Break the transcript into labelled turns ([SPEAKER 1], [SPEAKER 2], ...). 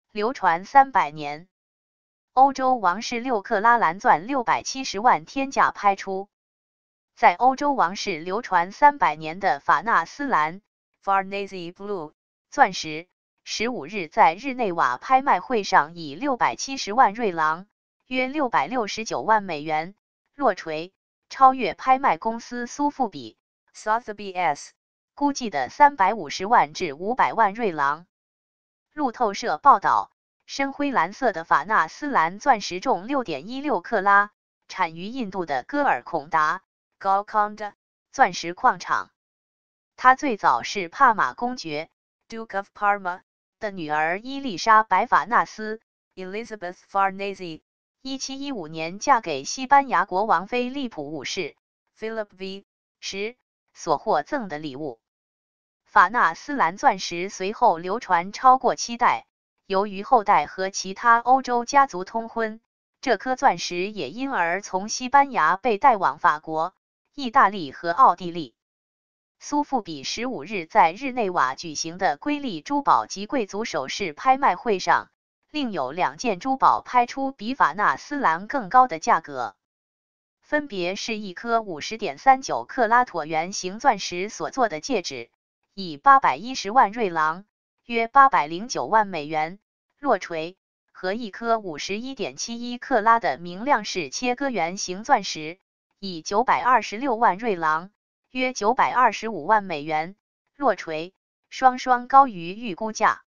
[SPEAKER 1] 流传300年。欧洲王室6克拉蓝钻670万天价拍出。在欧洲王室流传300年的法纳斯蓝 （Farnese Blue） 钻石，15日在日内瓦拍卖会上以670万瑞郎（约669万美元）落锤，超越拍卖公司苏富比 （Sotheby's） 估计的350万至500万瑞郎。路透社报道，深灰蓝色的法纳斯蓝钻石重6.16克拉，产于印度的戈尔孔达 （Golconda） 钻石矿场。它最早是帕马公爵 （Duke of Parma） 的女儿伊丽莎白·法纳斯 （Elizabeth Farnese） 1715年嫁给西班牙国王菲利普五世 （Philip V. 时所获赠的礼物。法纳斯蓝钻石随后流传超过7代，由于后代和其他欧洲家族通婚，这颗钻石也因而从西班牙被带往法国、意大利和奥地利。苏富比15日在日内瓦举行的瑰丽珠宝及贵族首饰拍卖会上，另有2件珠宝拍出比法纳斯蓝更高的价格，分别是一颗50.39克拉椭圆形钻石所做的戒指，以810万瑞郎（约809万美元）落锤，和一颗51.71克拉的明亮式切割圆形钻石，以926万瑞郎（约925万美元）落锤，双双高于预估价。